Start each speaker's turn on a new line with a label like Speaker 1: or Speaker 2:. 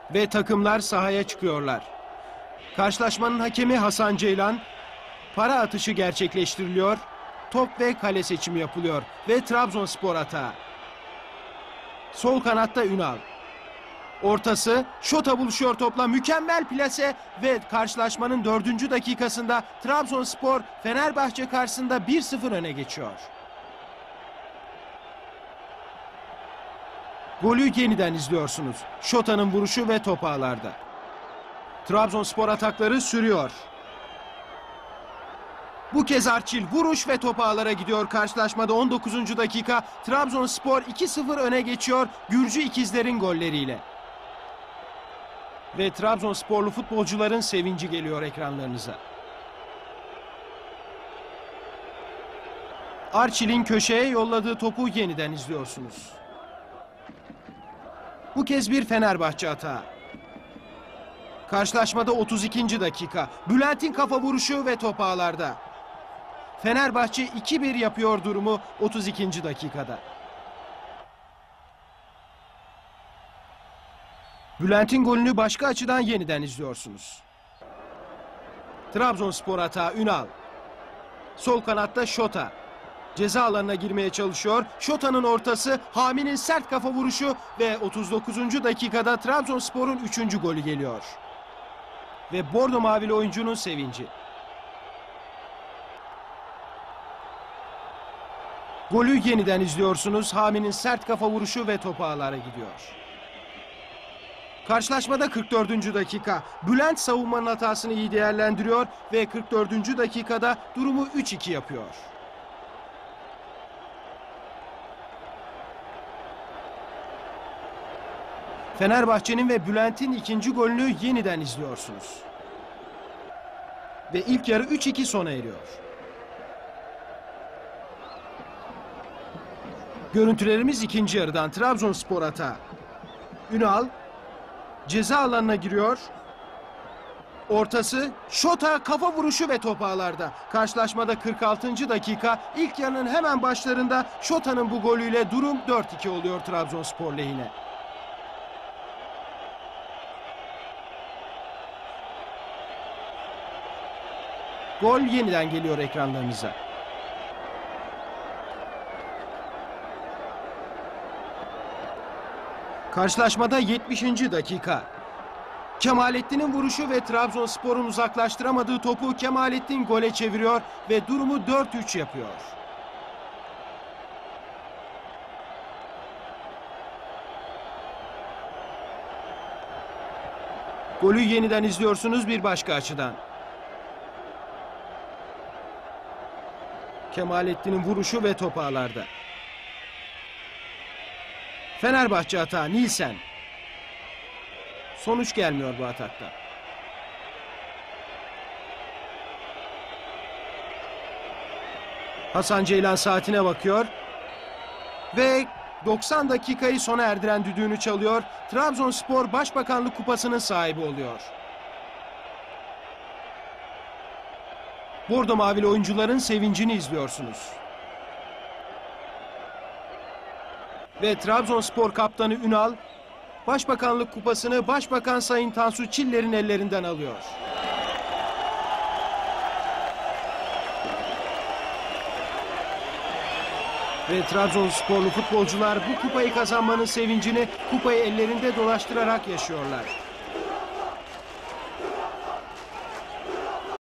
Speaker 1: Ve takımlar sahaya çıkıyorlar. Karşılaşmanın hakemi Hasan Ceylan. Para atışı gerçekleştiriliyor. Top ve kale seçimi yapılıyor. Ve Trabzonspor atağı. Sol kanatta Ünal. Ortası, Şota buluşuyor topla, mükemmel plase ve karşılaşmanın 4. dakikasında Trabzonspor Fenerbahçe karşısında 1-0 öne geçiyor. Golü yeniden izliyorsunuz. Şota'nın vuruşu ve top ağlarda. Trabzonspor atakları sürüyor. Bu kez Arçil vuruş ve top ağlara gidiyor. Karşılaşmada 19. dakika Trabzonspor 2-0 öne geçiyor Gürcü ikizlerin golleriyle. Ve Trabzonsporlu futbolcuların sevinci geliyor ekranlarınıza. Arçil'in köşeye yolladığı topu yeniden izliyorsunuz. Bu kez bir Fenerbahçe atağı. Karşılaşmada 32. dakika. Bülent'in kafa vuruşu ve top ağlarda. Fenerbahçe 2-1 yapıyor durumu 32. dakikada. Bülent'in golünü başka açıdan yeniden izliyorsunuz. Trabzonspor atağı Ünal. Sol kanatta Şota. Ceza alanına girmeye çalışıyor. Şota'nın ortası, Hami'nin sert kafa vuruşu ve 39. dakikada Trabzonspor'un 3. golü geliyor. Ve bordo mavili oyuncunun sevinci. Golü yeniden izliyorsunuz. Hami'nin sert kafa vuruşu ve top ağlara gidiyor. Karşılaşmada 44. dakika. Bülent savunmanın hatasını iyi değerlendiriyor ve 44. dakikada durumu 3-2 yapıyor. Fenerbahçe'nin ve Bülent'in 2. golünü yeniden izliyorsunuz. Ve ilk yarı 3-2 sona eriyor. Görüntülerimiz 2. yarıdan. Trabzonspor atağı. Ünal ceza alanına giriyor. Ortası, Şota kafa vuruşu ve top ağlarda. Karşılaşmada 46. dakika, ilk yarının hemen başlarında Şota'nın bu golüyle durum 4-2 oluyor Trabzonspor lehine. Gol yeniden geliyor ekranlarınıza. Karşılaşmada 70. dakika. Kemalettin'in vuruşu ve Trabzonspor'un uzaklaştıramadığı topu Kemalettin gole çeviriyor ve durumu 4-3 yapıyor. Golü yeniden izliyorsunuz bir başka açıdan. Kemalettin'in vuruşu ve top ağlarda. Fenerbahçe atağı Nilsen. Sonuç gelmiyor bu atakta. Hasan Ceylan saatine bakıyor. Ve 90 dakikayı sona erdiren düdüğünü çalıyor. Trabzonspor Başbakanlık Kupası'nın sahibi oluyor. Bordo mavili oyuncuların sevincini izliyorsunuz. Ve Trabzonspor kaptanı Ünal, Başbakanlık Kupası'nı Başbakan Sayın Tansu Çiller'in ellerinden alıyor. Ve Trabzonsporlu futbolcular bu kupayı kazanmanın sevincini kupayı ellerinde dolaştırarak yaşıyorlar.